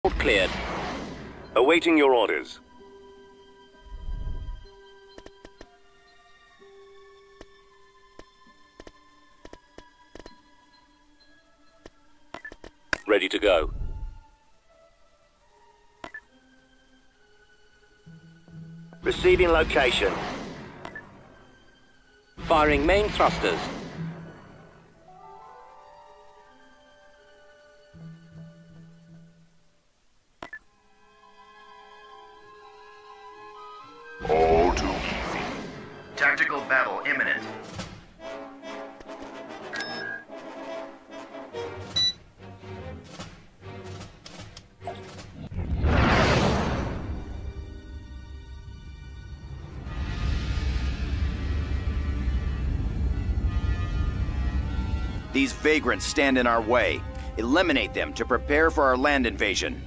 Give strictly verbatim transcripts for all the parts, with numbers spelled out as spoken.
Cleared. Awaiting your orders. Ready to go. Receiving location. Firing main thrusters. All too easy. Tactical battle imminent. These vagrants stand in our way. Eliminate them to prepare for our land invasion.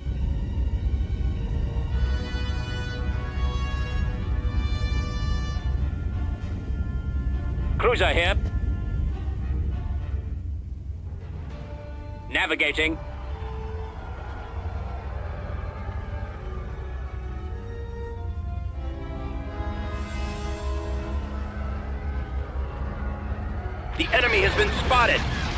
Cruiser here. Navigating. The enemy has been spotted.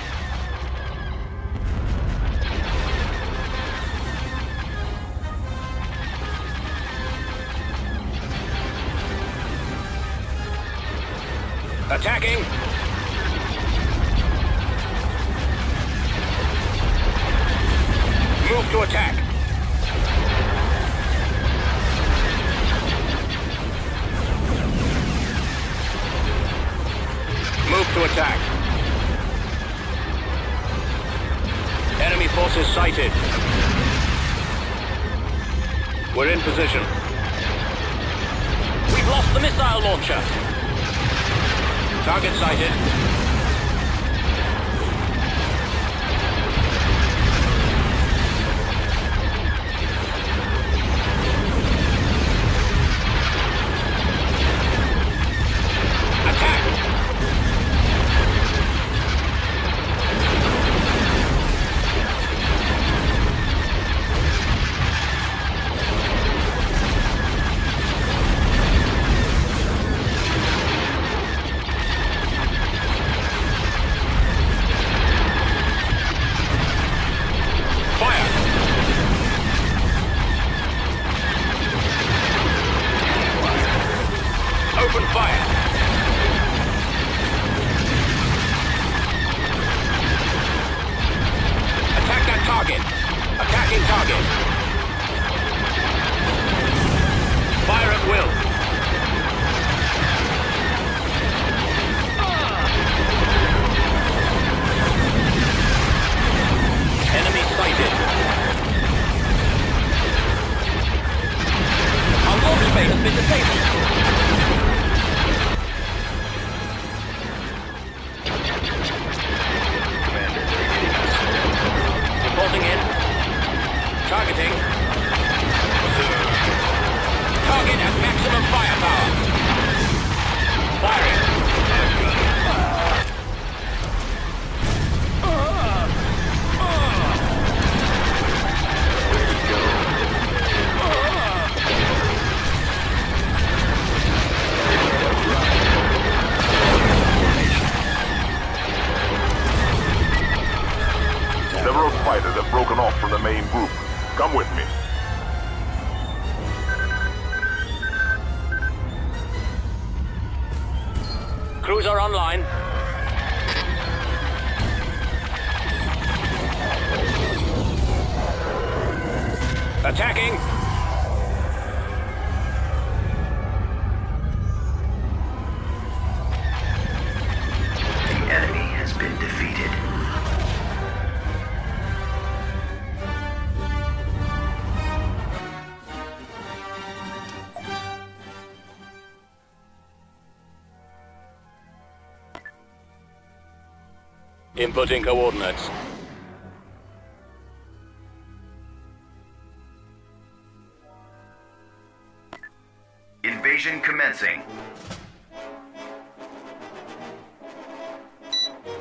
Attacking! Move to attack! Move to attack! Enemy forces sighted. We're in position. We've lost the missile launcher! Target sighted. Attack! Open fire! Attack that target! Attacking target! Fire at will! Enemy sighted! Our launch base has been disabled! Reporting in. Targeting. Target at maximum firepower. Firing. Several fighters have broken off from the main group. Come with me. Cruiser online. Attacking. The enemy has been defeated. Inputting coordinates. Invasion commencing.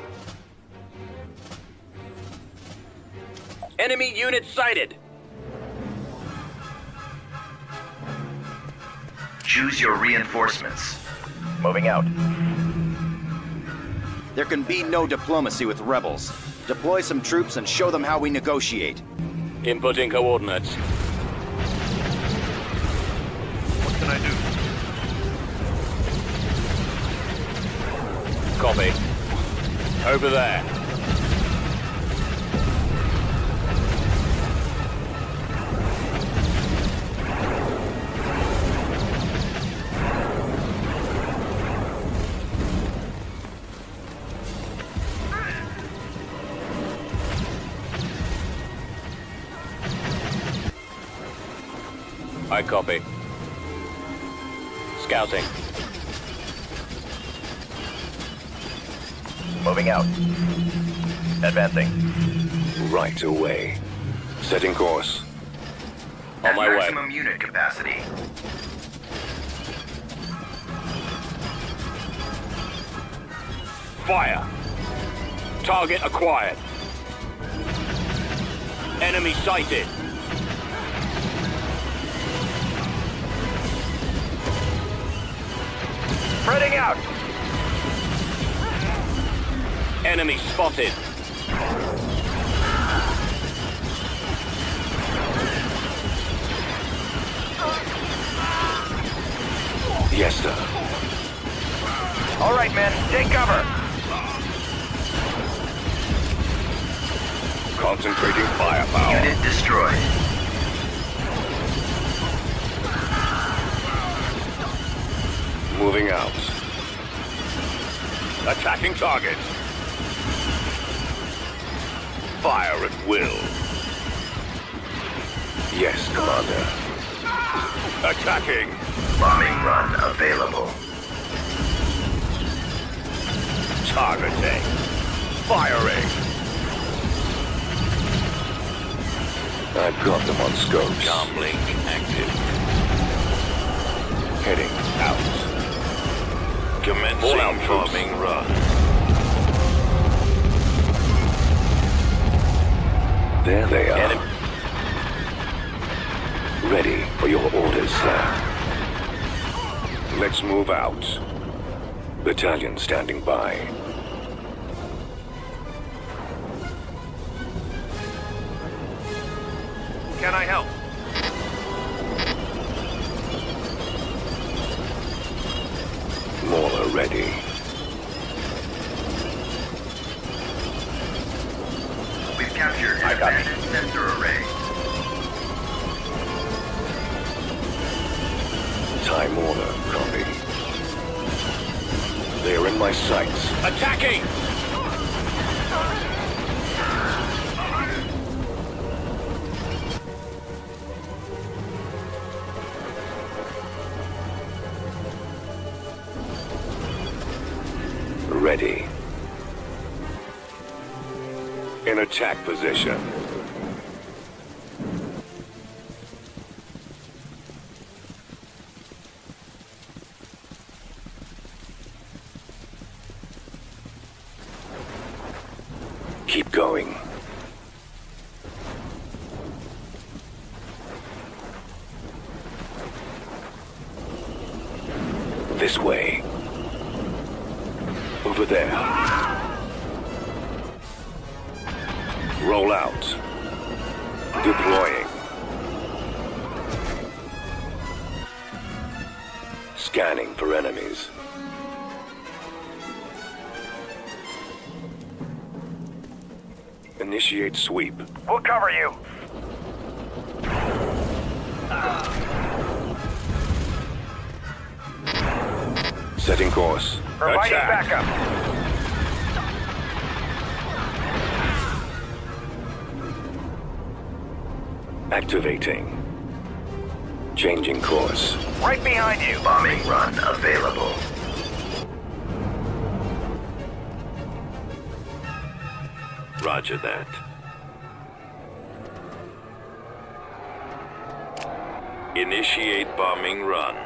Enemy unit sighted. Choose your reinforcements. Moving out. There can be no diplomacy with rebels. Deploy some troops and show them how we negotiate. Inputting coordinates. What can I do? Copy. Over there. I copy. Scouting. Moving out. Advancing. Right away. Setting course. On At my way. maximum unit capacity. Fire! Target acquired. Enemy sighted. Spreading out. Enemy spotted. Yes, sir. All right, men, take cover. Concentrating firepower. Unit destroyed. Moving out. Attacking target. Fire at will. Yes, Commander. Attacking. Bombing run available. Targeting. Firing. I've got them on scope. Comlink active. Heading out. Commencing bombing run. There they are. Enemy. Ready for your orders, sir. Let's move out. Battalion standing by. Can I help? Mauler ready. We've captured I an got abandoned sensor array. Time order, copy. They are in my sights. Attacking! Ready. In attack position. Keep going. This way. Over there. Roll out. Deploying. Scanning for enemies. Initiate sweep. We'll cover you. Setting course. Providing Attack. backup. Activating. Changing course. Right behind you. Bombing run available. Roger that. Initiate bombing run.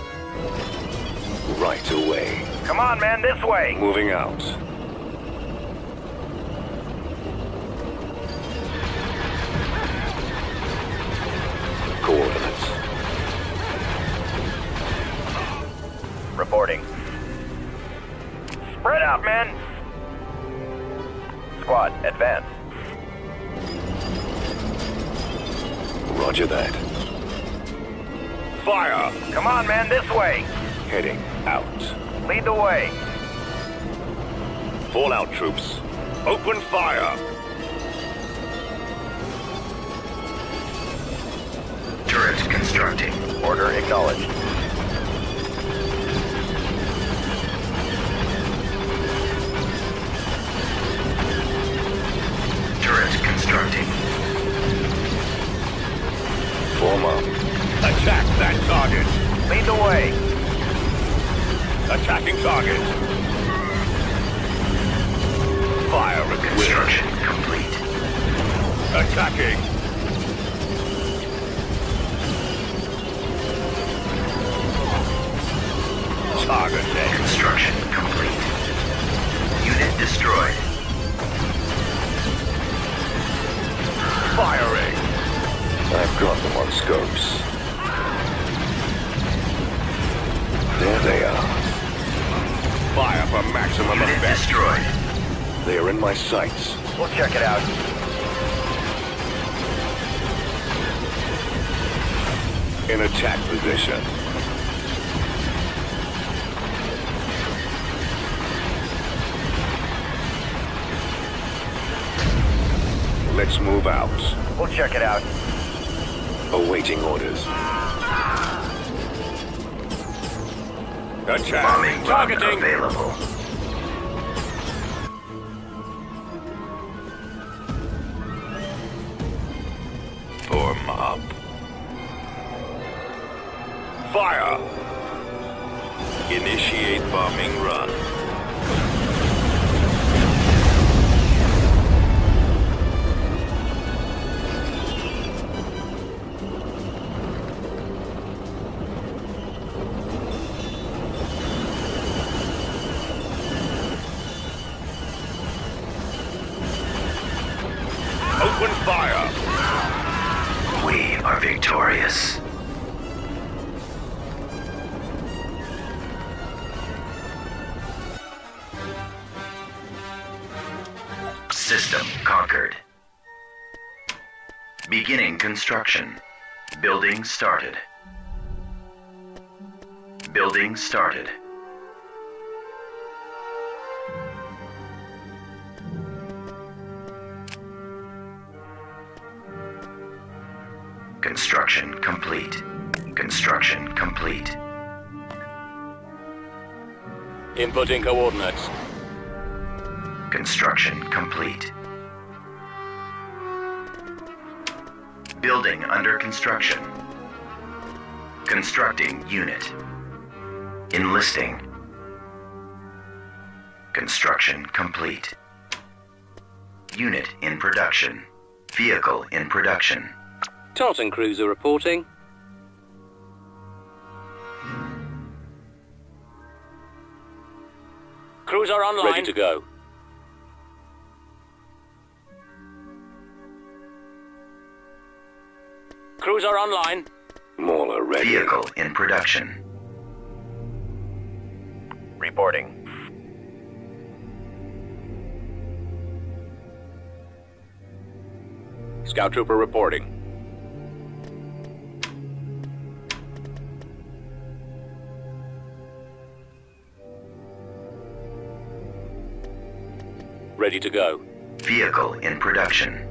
Right away. Come on, man, this way. Moving out. Reporting. Spread out, men! Squad, advance. Roger that. Fire! Come on, men, this way! Heading out. Lead the way. Fallout troops. Open fire! Turret constructing. Order acknowledged. Turret constructing. Form up. Attack that target. Lead the way. Attacking target. Fire at will. Construction complete. Attacking. Target dead. Construction complete. Unit destroyed. Firing. I've got them on scopes. There they are. Fire for maximum Unit effect. destroyed. They are in my sights. We'll check it out. In attack position. Let's move out. We'll check it out. Awaiting orders. Attack. Bombing run Targeting. available. Form up. Fire. Initiate bombing run. Open fire! We are victorious. System conquered. Beginning construction. Building started. Building started. Construction complete. Construction complete. Inputting coordinates. Construction complete. Building under construction. Constructing unit. Enlisting. Construction complete. Unit in production. Vehicle in production. Tartan cruiser reporting. Cruiser online. Ready to go. Cruiser online. Mauler ready. Vehicle in production. Reporting. Scout trooper reporting. Ready to go. Vehicle in production.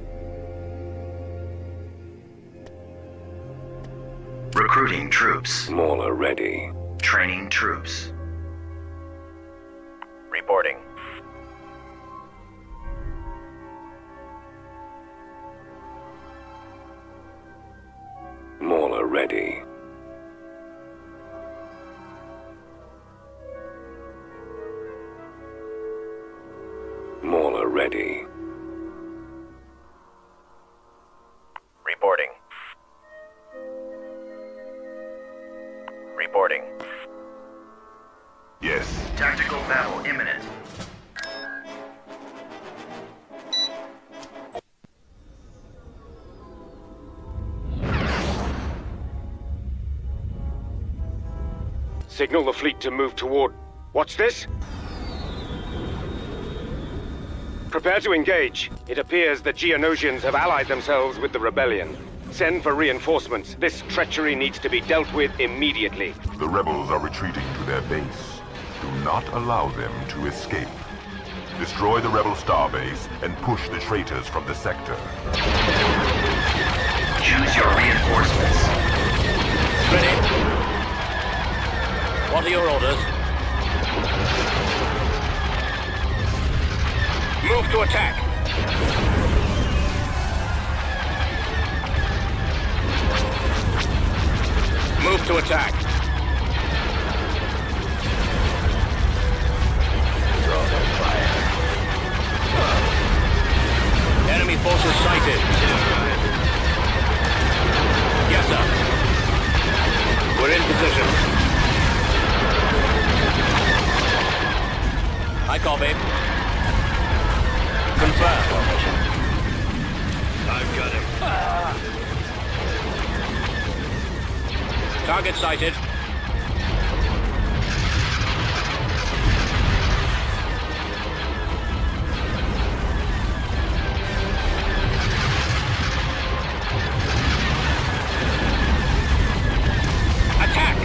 Recruiting troops. Mauler ready. Training troops. Reporting. Mauler ready. Mauler ready. Reporting. Reporting. Yes. Tactical battle imminent. Signal the fleet to move toward... What's this? Prepare to engage. It appears the Geonosians have allied themselves with the rebellion. Send for reinforcements. This treachery needs to be dealt with immediately. The rebels are retreating to their base. Do not allow them to escape. Destroy the rebel starbase and push the traitors from the sector. Choose your reinforcements. Ready? What are your orders? Move to attack. Move to attack. Draw their fire. Enemy forces sighted. Yes, sir. We're in position. I copy. Confirm. I've got him. Target sighted. Attack!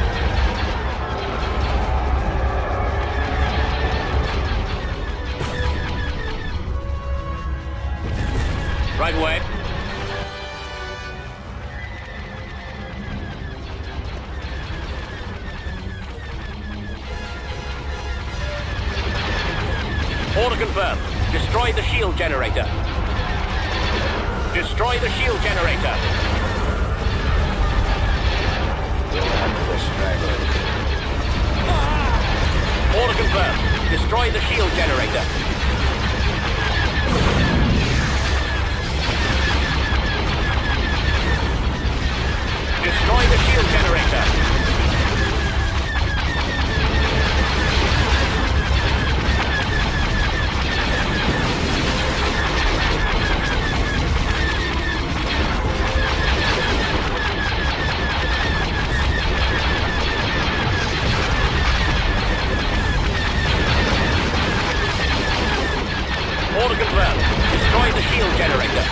Right way. Order confirmed. Destroy the shield generator. Destroy the shield generator. Order confirmed. Destroy the shield generator. Destroy the shield generator. Order confirmed. Destroy the shield generator.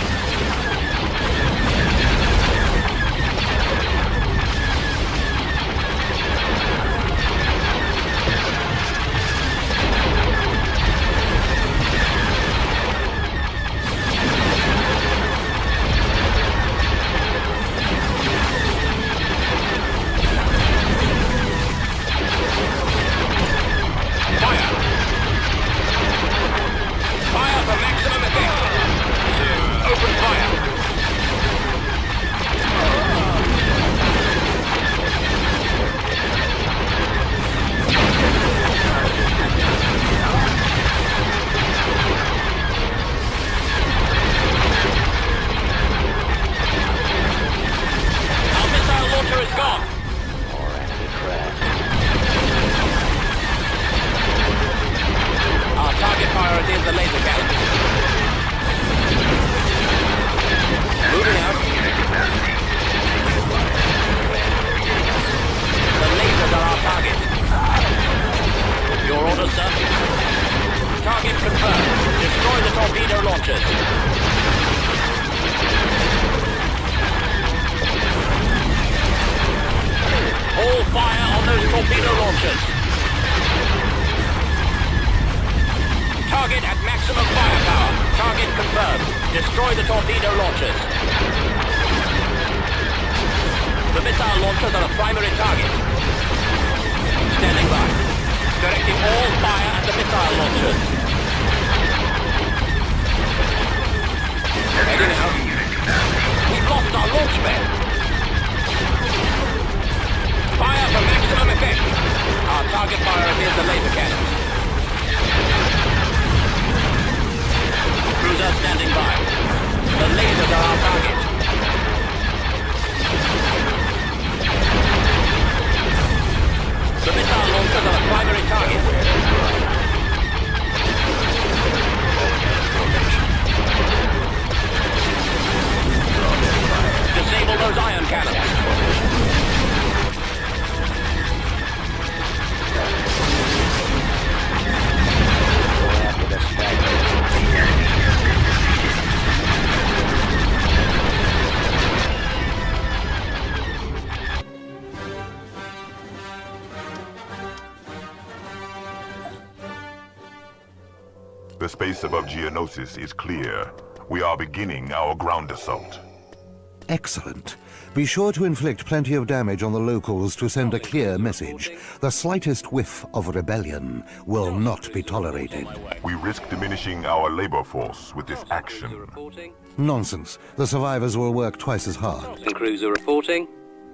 The space above Geonosis is clear. We are beginning our ground assault. Excellent. Be sure to inflict plenty of damage on the locals to send a clear message. The slightest whiff of rebellion will not be tolerated. We risk diminishing our labor force with this action. Nonsense. The survivors will work twice as hard. Cruiser reporting.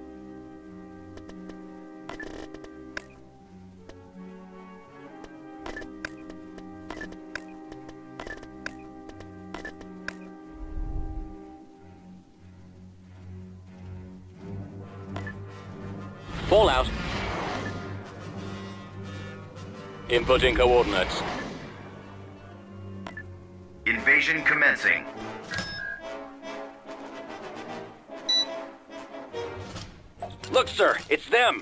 Fallout. Inputting coordinates. Invasion commencing. Look, sir, it's them.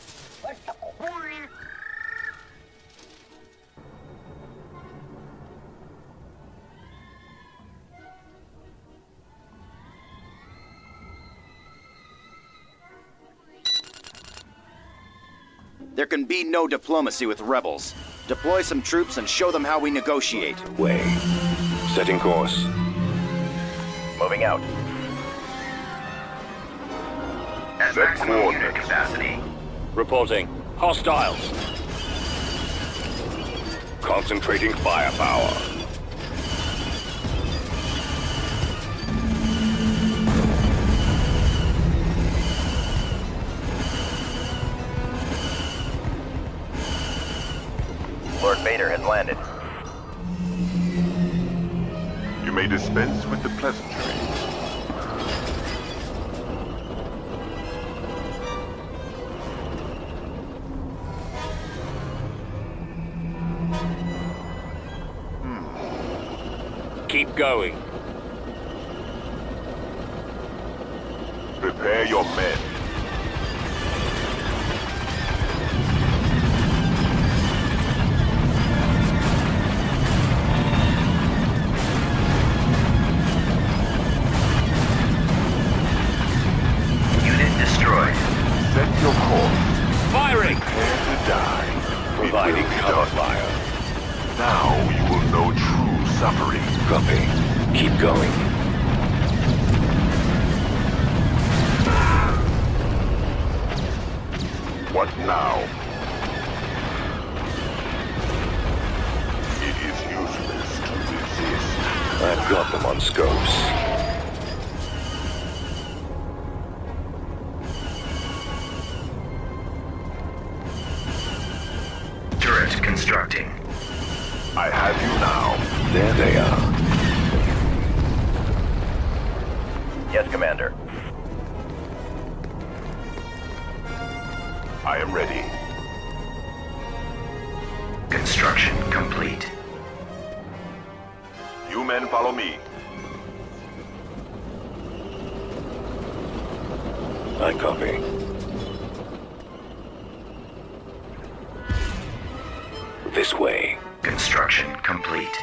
There can be no diplomacy with rebels. Deploy some troops and show them how we negotiate. Way. Setting course. Moving out. At Set maximum unit coordinates. capacity. Reporting. Hostiles. Concentrating firepower. Lord Vader has landed. You may dispense with the pleasantry. Keep going. Prepare your men. Unit destroyed. Set your course. Firing! Prepare to die. Providing It will be cover done. fire. Now you will know true suffering. Copy. Keep going. What now? It is useless to resist. I've got them on scopes. Turret constructing. I have you now. There they are. Yes, Commander. I am ready. Construction complete. You men follow me. I copy. This way. Construction complete.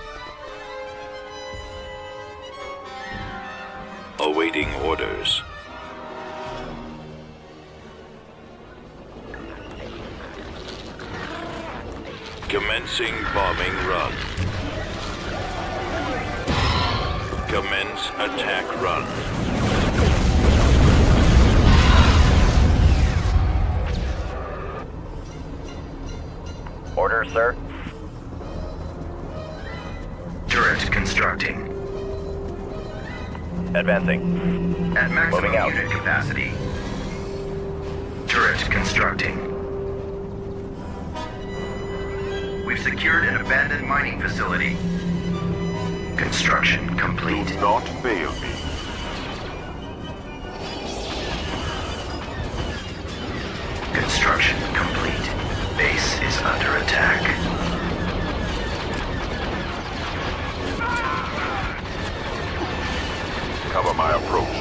Awaiting orders. Commencing bombing run. Commence attack run. Orders, sir. Turret constructing. Advancing. At maximum Moving out. unit capacity. Turret constructing. We've secured an abandoned mining facility. Construction complete. Do not fail me. Construction complete. Base is under attack. Cover my approach.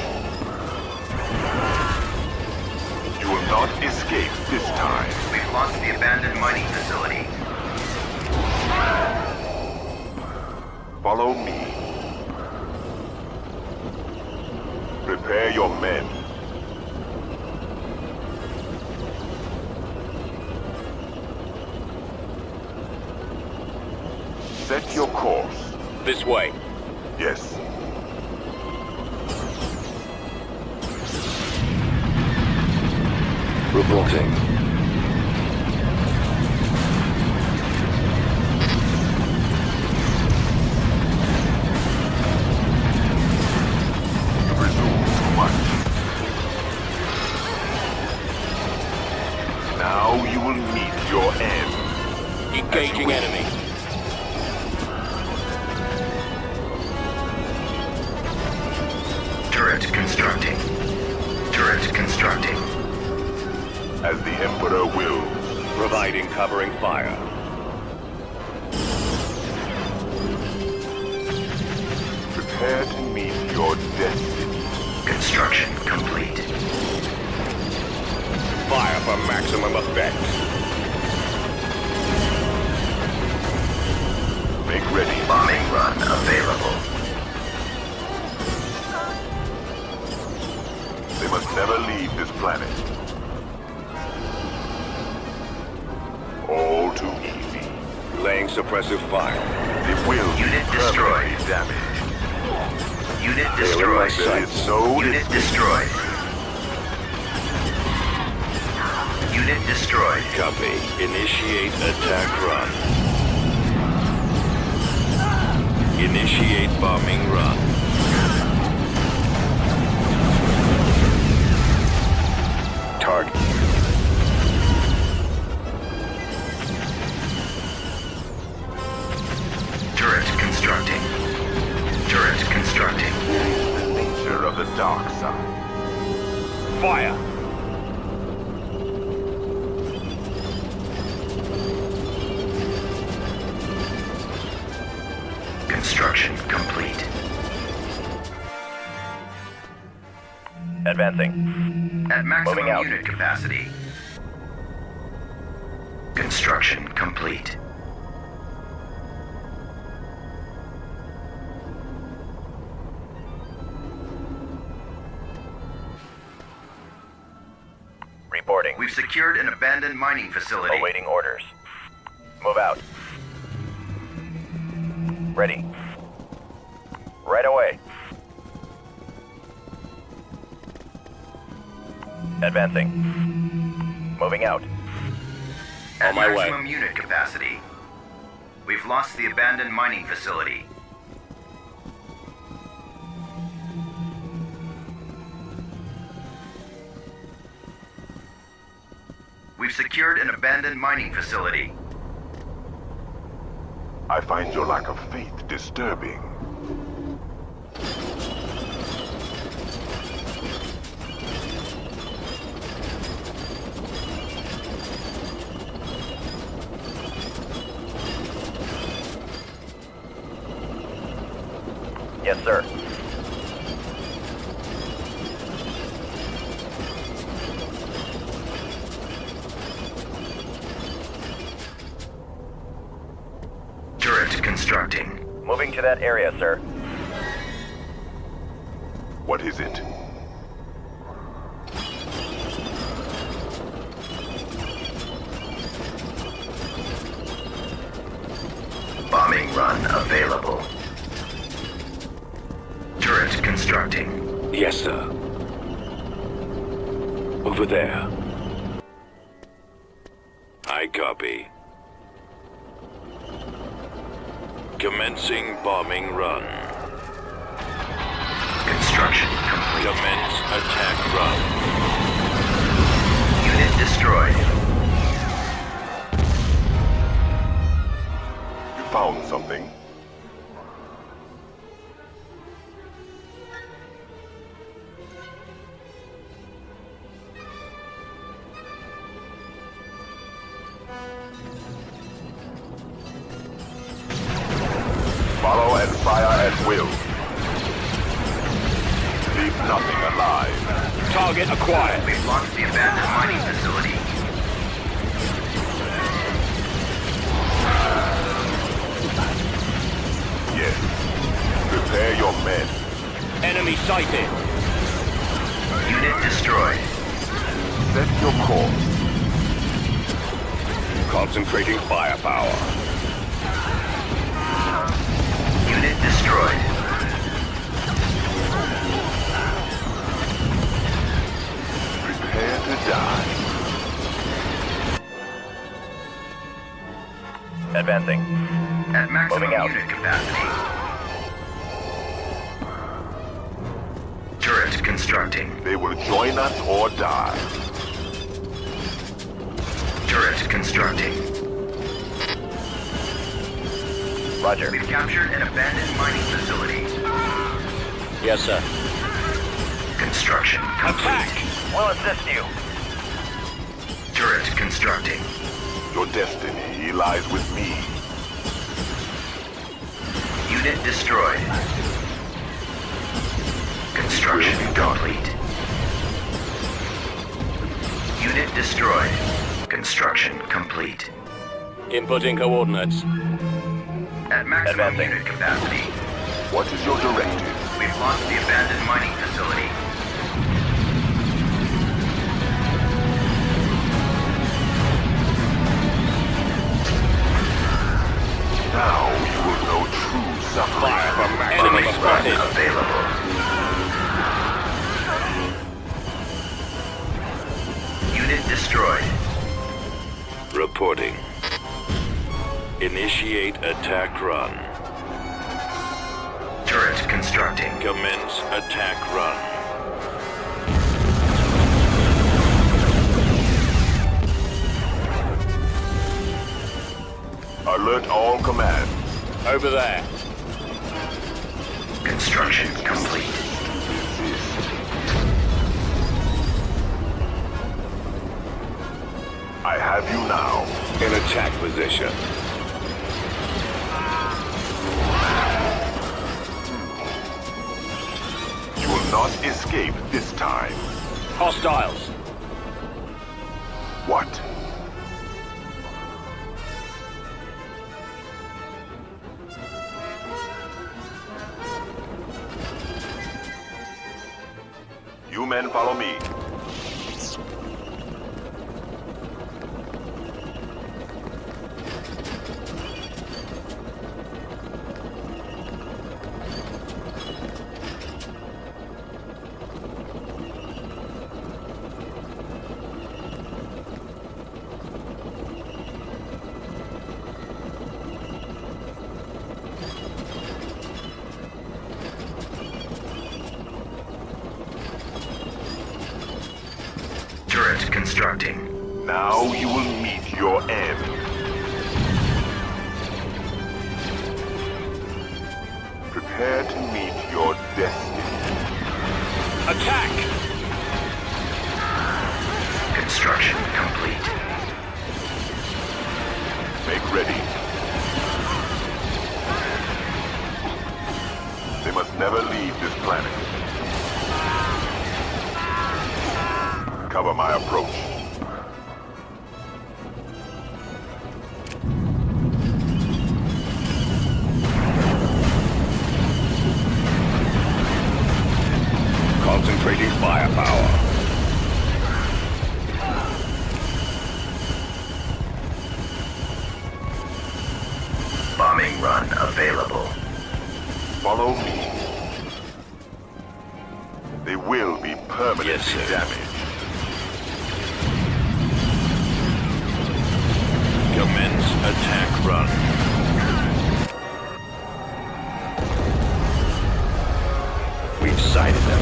You will not escape this time. We've lost the abandoned mining facility. Follow me. Prepare your men. Set your course. This way. Yes. Reporting. You presume too much. Now you will meet your end. Engaging enemy. Turret constructing. Turret constructing. As the Emperor wills. Providing covering fire. Prepare to meet your destiny. Construction complete. Fire for maximum effect. Make ready. Bombing run available. They must never leave this planet. All too easy. Laying suppressive fire. It will Unit be destroyed. permanently damaged. Unit They are in my destroyed. There is no Unit destroyed. Unit destroyed. Copy. Initiate attack run. Initiate bombing run. Target. Turret constructing. Turret constructing. The nature of the dark side. Fire. Construction complete. Advancing. At maximum Moving out. unit capacity. Construction complete. Reporting. We've secured an abandoned mining facility. Awaiting orders. Move out. Ready. Right away. Advancing. Moving out. At On my way. maximum unit capacity. We've lost the abandoned mining facility. We've secured an abandoned mining facility. I find your lack of faith disturbing. Yes, sir. Turret constructing. Moving to that area, sir. What is it? Bombing run available. Turret constructing. Yes, sir. Over there. I copy. Commencing bombing run. Construction complete. Commence attack run. Unit destroyed. You found something. Follow and fire at will. Leave nothing alive. Target acquired. We've lost the abandoned mining facility. Yes. Prepare your men. Enemy sighted. Unit destroyed. Set your course. Concentrating firepower. Unit destroyed. Prepare to die. Advancing. At maximum Moving out. unit capacity. Turret constructing. They will join us or die. Turret constructing. Roger. We've captured an abandoned mining facility. Yes, sir. Construction complete. Attack! We'll assist you. Turret constructing. Your destiny lies with me. Unit destroyed. Construction complete. Unit destroyed. Construction complete. Inputting coordinates. At maximum Advancing. unit capacity. What is your directive? We've lost the abandoned mining facility. Now you will know true suffering. Fire from enemy Bombing run spotted. available. Unit destroyed. Reporting. Initiate attack run. Turret constructing. Commence attack run. Alert all commands. Over there. Construction complete. I have you now. In attack position. You will not escape this time. Hostiles. What? You men follow me. Turret constructing. Now you will meet your end. Prepare to meet your destiny. Attack! Construction complete. Make ready. They must never leave this planet. Cover my approach. Concentrating firepower. Bombing run available. Follow me. They will be permanently Yes, sir. damaged. Commence attack run. We've sighted them.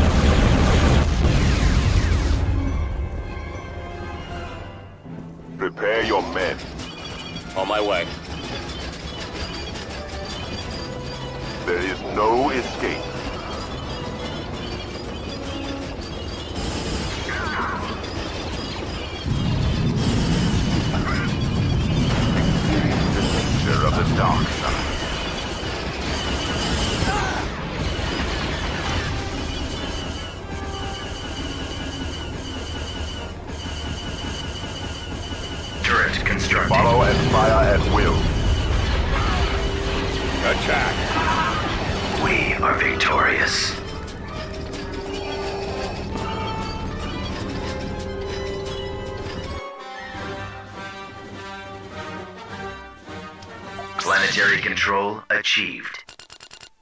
Prepare your men. On my way. There is no escape. The nature of the dark side. Turret constructing. Follow and fire at will. Attack. We are victorious. Planetary control achieved.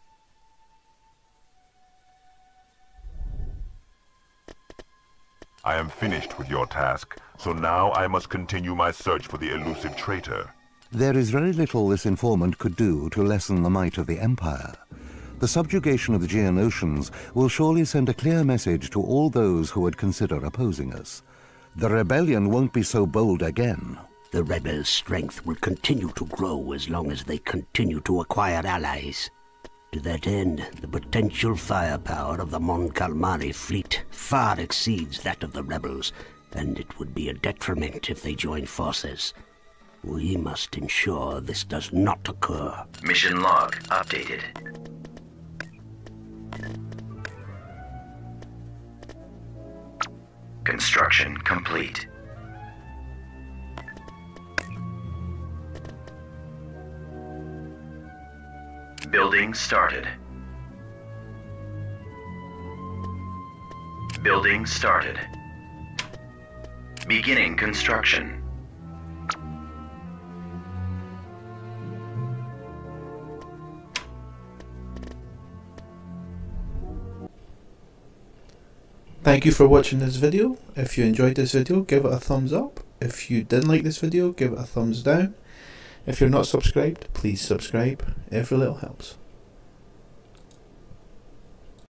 I am finished with your task, so now I must continue my search for the elusive traitor. There is very little this informant could do to lessen the might of the Empire. The subjugation of the Geonosians will surely send a clear message to all those who would consider opposing us. The rebellion won't be so bold again. The rebels' strength will continue to grow as long as they continue to acquire allies. To that end, the potential firepower of the Mon Calamari fleet far exceeds that of the rebels, and it would be a detriment if they join forces. We must ensure this does not occur. Mission log updated. Construction complete. Building started. Building started. Beginning construction. Thank you for watching this video. If you enjoyed this video, give it a thumbs up. If you didn't like this video, give it a thumbs down. If you're not subscribed, please subscribe. Every little helps.